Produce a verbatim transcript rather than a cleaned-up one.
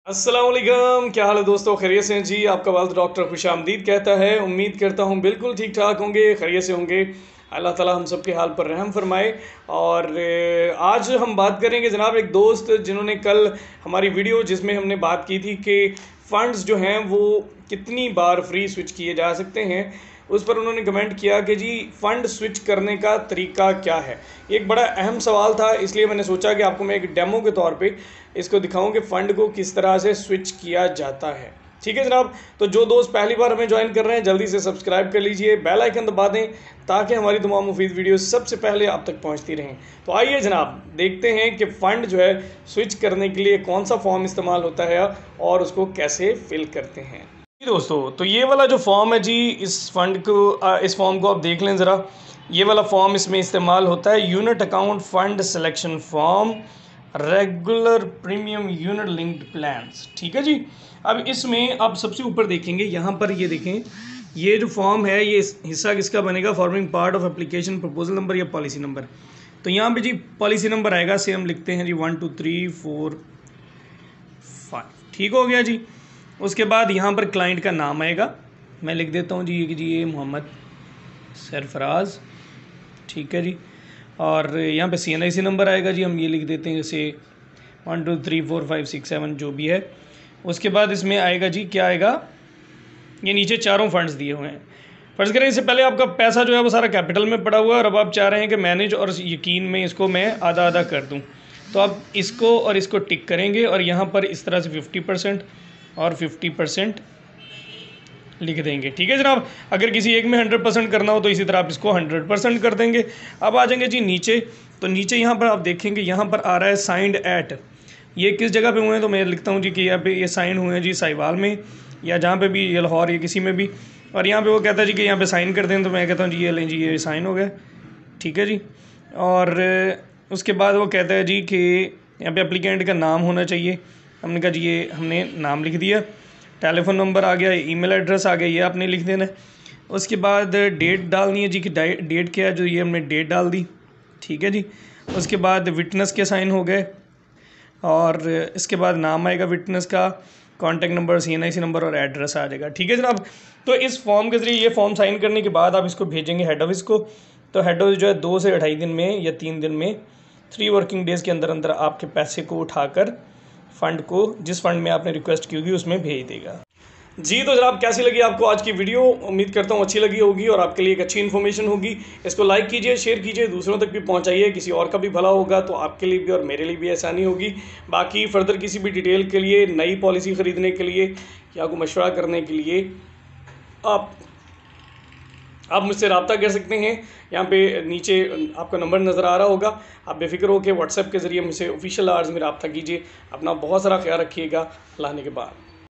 अस्सलाम वालेकुम, क्या हाल है दोस्तों? खैरियत से हैं जी। आपका वालिद डॉक्टर खुशामदीद कहता है। उम्मीद करता हूँ बिल्कुल ठीक ठाक होंगे, खैरियत से होंगे। अल्लाह ताला हम सब के हाल पर रहम फरमाए। और आज हम बात करेंगे जनाब एक दोस्त जिन्होंने कल हमारी वीडियो जिसमें हमने बात की थी कि फ़ंड्स जो हैं वो कितनी बार फ्री स्विच किए जा सकते हैं, उस पर उन्होंने कमेंट किया कि जी फ़ंड स्विच करने का तरीका क्या है। एक बड़ा अहम सवाल था, इसलिए मैंने सोचा कि आपको मैं एक डेमो के तौर पे इसको दिखाऊं कि फ़ंड को किस तरह से स्विच किया जाता है। ठीक है जनाब, तो जो दोस्त पहली बार हमें ज्वाइन कर रहे हैं जल्दी से सब्सक्राइब कर लीजिए, बेल आइकन दबा दें ताकि हमारी तमाम मुफीद वीडियो सबसे पहले आप तक पहुंचती रहें। तो आइए जनाब देखते हैं कि फ़ंड जो है स्विच करने के लिए कौन सा फॉर्म इस्तेमाल होता है और उसको कैसे फिल करते हैं। जी दोस्तों, तो ये वाला जो फॉर्म है जी, इस फंड को इस फॉर्म को आप देख लें ज़रा। ये वाला फॉर्म इसमें इस्तेमाल होता है, unit account fund selection form regular premium unit linked plans. ठीक है जी। अब इसमें आप सबसे ऊपर देखेंगे, यहाँ पर ये देखें, ये जो फॉर्म है ये हिस्सा किसका बनेगा? Forming part of application proposal number या पॉलिसी नंबर। तो यहाँ पे जी पॉलिसी नंबर आएगा, से हम लिखते हैं जी one two three four five. ठीक हो गया जी। उसके बाद यहाँ पर क्लाइंट का नाम आएगा, मैं लिख देता हूँ जी जी ये मोहम्मद सरफराज। ठीक है जी। और यहाँ पे सी एन आई सी नंबर आएगा जी, हम ये लिख देते हैं जैसे one two three four five six seven जो भी है। उसके बाद इसमें आएगा जी क्या आएगा, ये नीचे चारों फंड्स दिए हुए हैं। फर्ज करें इससे पहले आपका पैसा जो है वो सारा कैपिटल में पड़ा हुआ है और अब आप चाह रहे हैं कि मैनेज और यकीन में इसको मैं आधा आधा कर दूँ, तो आप इसको और इसको टिक करेंगे और यहाँ पर इस तरह से फिफ्टी परसेंट और फिफ्टी परसेंट लिख देंगे। ठीक है जनाब। अगर किसी एक में हंड्रेड परसेंट करना हो तो इसी तरह आप इसको हंड्रेड परसेंट कर देंगे। अब आ जाएंगे जी नीचे, तो नीचे यहाँ पर आप देखेंगे यहाँ पर आ रहा है साइंड एट। ये किस जगह पे हुए हैं? तो मैं लिखता हूँ जी कि यहाँ पे ये साइन हुए हैं जी साहिवाल में या जहाँ पे भी, ये लाहौर या किसी में भी। और यहाँ पे वो कहता है जी कि यहाँ पे साइन कर दें, तो मैं कहता हूँ जी ये लें जी ये साइन हो गया। ठीक है जी। और उसके बाद वो कहता है जी कि यहाँ पे एप्लीकेंट का नाम होना चाहिए। हमने कहा जी ये हमने नाम लिख दिया। टेलीफोन नंबर आ गया, ईमेल एड्रेस आ गया, ये आपने लिख देना है। उसके बाद डेट डालनी है जी कि डेट क्या है, जो ये हमने डेट डाल दी। ठीक है जी। उसके बाद विटनेस के साइन हो गए और इसके बाद नाम आएगा विटनेस का, contact number, C N I C number और एड्रेस आ जाएगा। ठीक है जनाब। तो इस फॉर्म के ज़रिए ये फॉर्म साइन करने के बाद आप इसको भेजेंगे हेड ऑफिस को। तो हेड ऑफिस जो है दो से अढ़ाई दिन में या तीन दिन में, थ्री वर्किंग डेज़ के अंदर अंदर आपके पैसे को उठाकर फ़ंड को, जिस फंड में आपने रिक्वेस्ट की होगी उसमें भेज देगा। जी तो जनाब, कैसी लगी आपको आज की वीडियो? उम्मीद करता हूँ अच्छी लगी होगी और आपके लिए एक अच्छी इन्फॉर्मेशन होगी। इसको लाइक कीजिए, शेयर कीजिए, दूसरों तक भी पहुँचाइए, किसी और का भी भला होगा तो आपके लिए भी और मेरे लिए भी आसानी होगी। बाकी फर्दर किसी भी डिटेल के लिए, नई पॉलिसी ख़रीदने के लिए या कोई मशवरा करने के लिए आप आप मुझसे रब्ता कर सकते हैं। यहाँ पे नीचे आपका नंबर नज़र आ रहा होगा, आप बेफिक्र हो के व्हाट्सएप के ज़रिए मुझसे ऑफिशियल आवर्स में रब्ता कीजिए। अपना बहुत सारा ख्याल रखिएगा। अल्लाह ने के बाद।